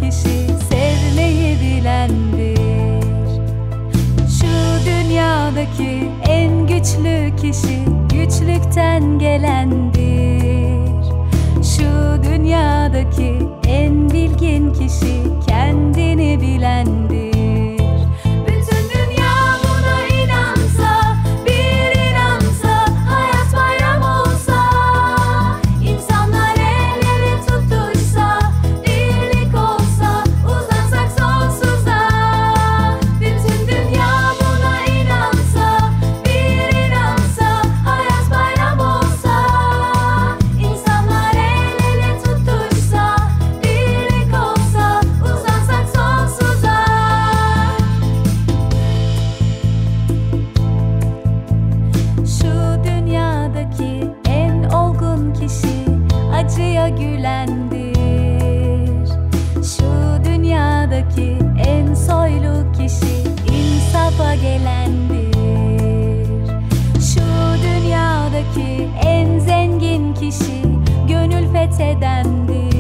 kişi sevmeyi bilendir. Şu dünyadaki en güçlü kişi güçlükten gelendir. Şu dünyadaki en bilgin kişi kendini bilendir. Bütün dünya buna inansa, bir inansa, hayat bayram olsa, insanlar el ele tutuşsa, birlik olsa, uzansak sonsuza. Bütün dünya buna inansa, bir inansa, hayat bayram olsa, insanlar el ele tutuşsa, birlik olsa, uzansak sonsuza. Şu dünyadaki en olgun kişi acıya gülendir. Şu dünyadaki en soylu kişi insafa gelendir. Şu dünyadaki en zengin kişi gönül fethedendir.